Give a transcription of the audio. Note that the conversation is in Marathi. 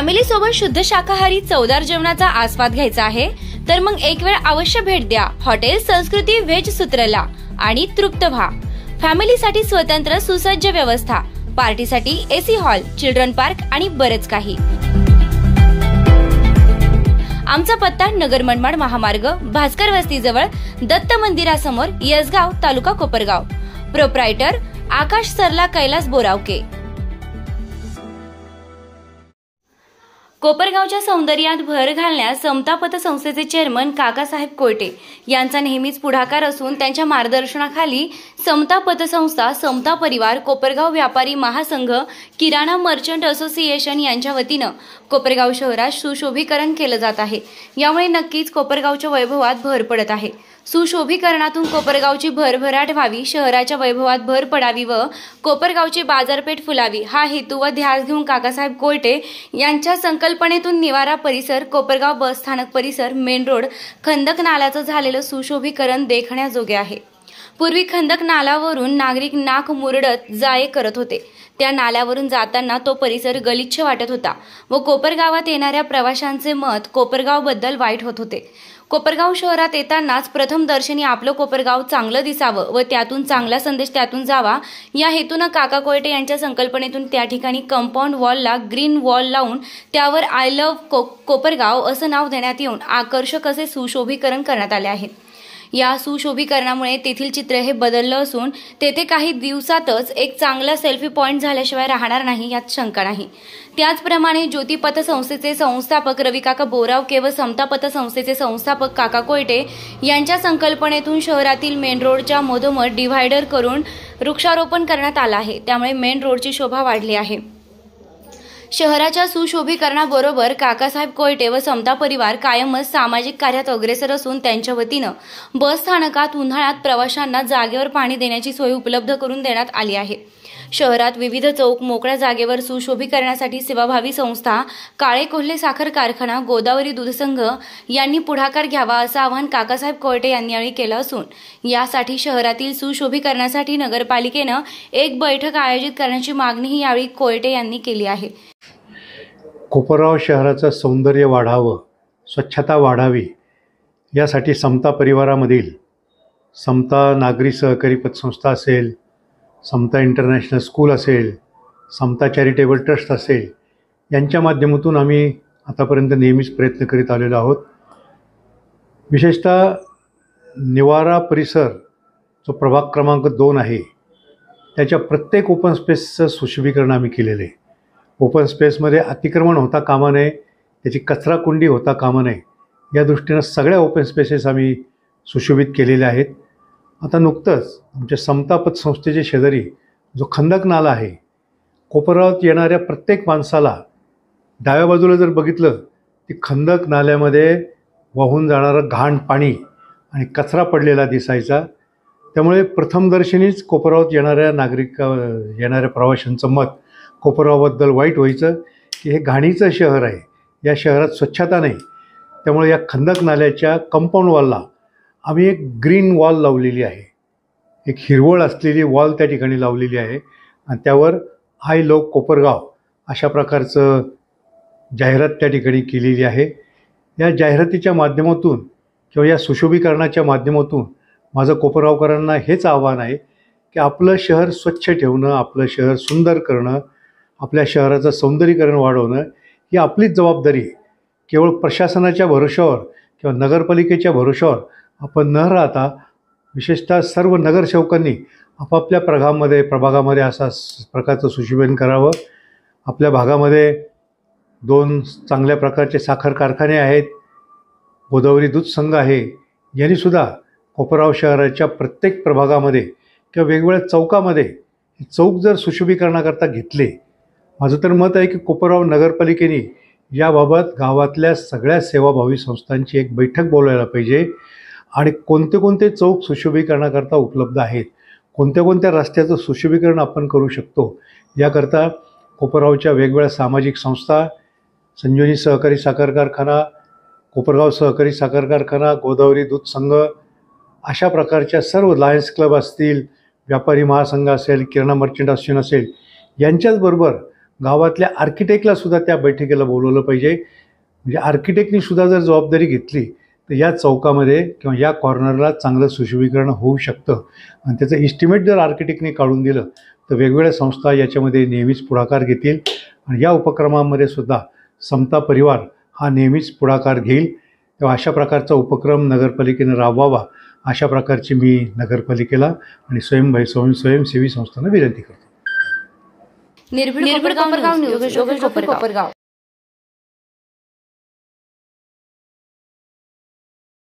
फॅमिली सोबत शुद्ध शाकाहारी चवदार जेवणाचा आस्वाद घ्यायचा आहे तर मग एक वेळ अवश्य भेट द्या हॉटेल संस्कृती व्हेज सूत्रला आणि तृप्त व्हा। फॅमिलीसाठी स्वतंत्र सुसज्ज व्यवस्था, पार्टीसाठी एसी हॉल, चिल्ड्रन पार्क आणि बरेच काही। आमचा पत्ता नगर मनमाड महामार्ग, भास्कर वस्ती जवळ, दत्त मंदिरासमोर, यसगाव, तालुका कोपरगाव। प्रोप्रायटर आकाश सरला कैलास बोरावके। कोपरगावच्या सौंदर्यात भर घालण्यास समता पतसंस्थेचे चेअरमन काकासाहेब कोयटे यांचा नेहमीच पुढाकार असून त्यांच्या मार्गदर्शनाखाली समता पतसंस्था, समता परिवार, कोपरगाव व्यापारी महासंघ, किराणा मर्चंट असोसिएशन यांच्या वतीनं कोपरगाव शहरात सुशोभीकरण केलं जात आहे। यामुळे नक्कीच कोपरगावच्या वैभवात भर पडत आहे। सुशोभीकरणातून कोपरगावची भरभराट व्हावी, शहराच्या वैभवात भर पडावी व कोपरगावची बाजारपेठ फुलावी हा हेतू व ध्यास घेऊन काकासाहेब कोयटे यांच्या संकल्पनेतून निवारा परिसर, कोपरगाव बस स्थानक परिसर, मेन रोड, खंदक नाल्याचं झालेलं सुशोभीकरण देखण्याजोगे आहे। पूर्वी खंदक नाल्यावरून नागरिक नाक मुरडत जाये करत होते। त्या नाल्यावरून जाताना तो परिसर गलिच्छ वाटत होता व कोपरगावात येणाऱ्या प्रवाशांचे मत कोपरगावबद्दल वाईट होत होते। कोपरगाव शहरात येतानाच प्रथम दर्शनी आपलं कोपरगाव चांगलं दिसावं व त्यातून चांगला संदेश त्यातून जावा या हेतूनं काका कोयटे यांच्या संकल्पनेतून त्या ठिकाणी कंपाऊंड वॉलला ग्रीन वॉल लावून त्यावर आय लव्ह कोपरगाव असं नाव देण्यात येऊन आकर्षक असे सुशोभीकरण करण्यात आले आहे। या सुशोभीकरणामुळे तेथील चित्र हे बदललं असून तेथे काही दिवसातच एक चांगला सेल्फी पॉइंट झाल्याशिवाय राहणार नाही यात शंका नाही। त्याचप्रमाणे ज्योती पतसंस्थेचे संस्थापक रविकाका बोरावके व समता पतसंस्थेचे संस्थापक काका कोयटे यांच्या संकल्पनेतून शहरातील मेन रोडच्या मधोमध डिव्हायडर करून वृक्षारोपण करण्यात आलं आहे। त्यामुळे मेन रोडची शोभा वाढली आहे। शहराच्या सुशोभीकरणाबरोबर काकासाहेब कोयटे व समता परिवार कायमच सामाजिक कार्यात अग्रेसर असून त्यांच्या वतीनं बस स्थानकात उन्हाळ्यात प्रवाशांना जागेवर पाणी देण्याची सोय उपलब्ध करून देण्यात आली आहे। शहरात विविध चौक मोकळ्या जागेवर सुशोभीकरणासाठी सेवाभावी संस्था, काळे कोल्हे साखर कारखाना, गोदावरी दूध संघ यांनी पुढाकार घ्यावा असं आवाहन काकासाहेब कोयटे यांनी यावेळी केलं असून यासाठी शहरातील सुशोभीकरणासाठी नगरपालिकेनं एक बैठक आयोजित करण्याची मागणीही यावेळी कोयटे यांनी केली आहे। कोपरगाव शहराचं सौंदर्य वाढावं, स्वच्छता वाढावी यासाठी समता परिवारामधील समता नागरी सहकारी पतसंस्था असेल, समता इंटरनॅशनल स्कूल असेल, समता चॅरिटेबल ट्रस्ट असेल यांच्या माध्यमातून आम्ही आतापर्यंत नेहमीच प्रयत्न करीत आलेलो आहोत। विशेषतः निवारा परिसर जो प्रभाग क्रमांक 2 आहे त्याच्या प्रत्येक ओपन स्पेसचं सुशोभीकरण आम्ही केलेलं आहे। ओपन स्पेसमध्ये अतिक्रमण होता कामा नये, त्याची कचरा कुंडी होता कामा नये या दृष्टीनं सगळ्या ओपन स्पेसेस आम्ही सुशोभित केलेल्या आहेत। आता नुकतंच आमच्या समता पतसंस्थेच्या शेजारी जो खंदक नाला आहे, कोपरगावात येणाऱ्या प्रत्येक माणसाला डाव्या बाजूला जर बघितलं ती खंदक नाल्यामध्ये वाहून जाणारं घाण पाणी आणि कचरा पडलेला दिसायचा। त्यामुळे प्रथमदर्शनीच कोपरगावात येणाऱ्या प्रवाशांचं मत कोपरगावबद्दल वाईट व्हायचं की हे घाणीचं शहर आहे, या शहरात स्वच्छता नाही। त्यामुळे या खंदक नाल्याच्या कंपाऊंड वॉलला आम्ही एक ग्रीन वॉल लावलेली आहे, एक हिरवळ असलेली वॉल त्या ठिकाणी लावलेली आहे आणि त्यावर आय लव्ह कोपरगाव अशा प्रकारचं जाहिरात त्या ठिकाणी केलेली आहे। या जाहिरातीच्या माध्यमातून किंवा या सुशोभीकरणाच्या माध्यमातून माझं कोपरगावकरांना हेच आव्हान आहे की आपलं शहर स्वच्छ ठेवणं, आपलं शहर सुंदर करणं, आपल्या शहराचं सौंदर्यीकरण वाढवणं ही आपलीच जबाबदारी आहे। केवळ प्रशासनाच्या भरोशावर किंवा नगरपालिकेच्या भरोशावर आपण न राहता विशेषतः सर्व नगरसेवकांनी आपापल्या प्रभागामध्ये असा प्रकारचं सुशोभीकरण करावं। आपल्या भागामध्ये 2 चांगल्या प्रकारचे साखर कारखाने आहेत, गोदावरी दूध संघ आहे, यांनीसुद्धा कोपरगाव शहराच्या प्रत्येक प्रभागामध्ये किंवा वेगवेगळ्या चौकामध्ये चौक जर सुशोभीकरणाकरता घेतले, माझं तर मत आहे की कोपरगाव नगरपालिकेने याबाबत गावातल्या सगळ्या सेवाभावी संस्थांची एक बैठक बोलवायला पाहिजे आणि कोणते कोणते चौक सुशोभीकरणाकरता उपलब्ध आहेत, कोणत्या कोणत्या रस्त्याचं सुशोभीकरण आपण करू शकतो याकरता कोपरगावच्या वेगवेगळ्या सामाजिक संस्था, संजीवनी सहकारी साखर कारखाना, कोपरगाव सहकारी साखर कारखाना, गोदावरी दूध संघ अशा प्रकारच्या सर्व लायन्स क्लब असतील, व्यापारी महासंघ असेल, किराणा मर्चंट असोसिएशन असेल यांच्याचबरोबर गावातल्या आर्किटेक्टला सुद्धा त्या बैठकीला बोलवलं पाहिजे. म्हणजे आर्किटेक्टनी सुद्धा जर जबाबदारी घेतली तर या चौकामध्ये किंवा या कॉर्नरला चांगलं सुशोभीकरण होऊ शकतं. आणि त्याचं इस्टिमेट जर आर्किटेक्टने काढून दिलं तर वेगवेगळ्या संस्था याच्यामध्ये नेहमीच पुढाकार घेतील. आणि या उपक्रमामध्ये सुद्धा समता परिवार हा नेहमीच पुढाकार घेईल. तेव्हा अशा प्रकारचा उपक्रम नगरपालिकेनं राबवावा अशा प्रकारची मी नगरपालिकेला आणि स्वयंसेवी संस्थांना विनंती करतो. निर्भीड कोपरगाव न्यूज, योगेश कोपरगाव.